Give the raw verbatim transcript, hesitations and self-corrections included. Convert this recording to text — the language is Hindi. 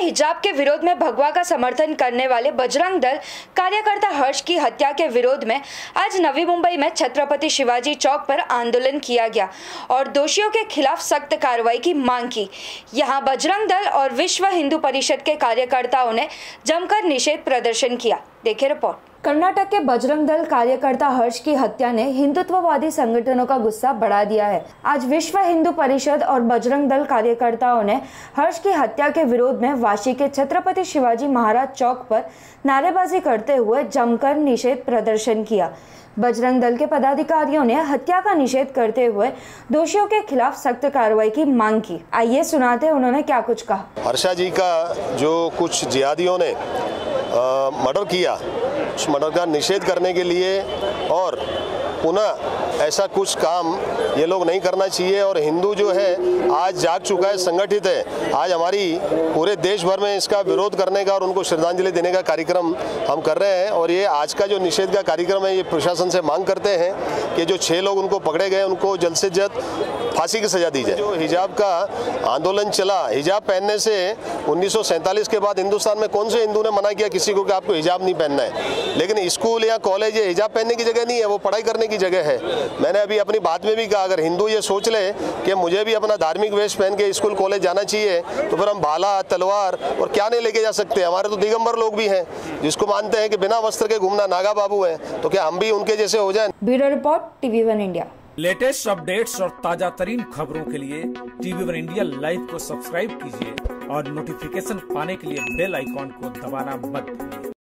हिजाब के विरोध में भगवा का समर्थन करने वाले बजरंग दल कार्यकर्ता हर्ष की हत्या के विरोध में आज नवी मुंबई में छत्रपति शिवाजी चौक पर आंदोलन किया गया और दोषियों के खिलाफ सख्त कार्रवाई की मांग की। यहां बजरंग दल और विश्व हिंदू परिषद के कार्यकर्ताओं ने जमकर निषेध प्रदर्शन किया। देखिए रिपोर्ट। कर्नाटक के बजरंग दल कार्यकर्ता हर्ष की हत्या ने हिंदुत्ववादी संगठनों का गुस्सा बढ़ा दिया है। आज विश्व हिंदू परिषद और बजरंग दल कार्यकर्ताओं ने हर्ष की हत्या के विरोध में वाशी के छत्रपति शिवाजी महाराज चौक पर नारेबाजी करते हुए जमकर निषेध प्रदर्शन किया। बजरंग दल के पदाधिकारियों ने हत्या का निषेध करते हुए दोषियों के खिलाफ सख्त कार्रवाई की मांग की। आइए सुनाते हैं उन्होंने क्या कुछ कहा। हर्षा जी का जो कुछ जिहादियों ने मर्डर किया, उस मर्डर का निषेध करने के लिए और पुनः ऐसा कुछ काम ये लोग नहीं करना चाहिए। और हिंदू जो है आज जाग चुका है, संगठित है। आज हमारी पूरे देश भर में इसका विरोध करने का और उनको श्रद्धांजलि देने का कार्यक्रम हम कर रहे हैं। और ये आज का जो निषेध का कार्यक्रम है, ये प्रशासन से मांग करते हैं कि जो छः लोग उनको पकड़े गए उनको जल्द से जल्द फांसी की सजा दी जाए। जो हिजाब का आंदोलन चला, हिजाब पहनने से उन्नीस सौ सैंतालीस के बाद हिंदुस्तान में कौन से हिंदू ने मना किया किसी को कि आपको हिजाब नहीं पहनना है? लेकिन स्कूल या कॉलेज ये हिजाब पहनने की जगह नहीं है, वो पढ़ाई करने की जगह है। मैंने अभी अपनी बात में भी कहा, अगर हिंदू ये सोच ले कि मुझे भी अपना धार्मिक वेश पहन के स्कूल कॉलेज जाना चाहिए, तो फिर हम भाला, तलवार और क्या नहीं लेके जा सकते। हमारे तो दिगंबर लोग भी हैं जिसको मानते हैं कि बिना वस्त्र के घूमना नागा बाबू हैं, तो क्या हम भी उनके जैसे हो जाएं? Bureau report, TV one India. Latest updates और ताजा तरीन खबरों के लिए टीवी वन इंडिया लाइव को सब्सक्राइब कीजिए और नोटिफिकेशन पाने के लिए बेल आइकॉन को दबाना मत भूलिए।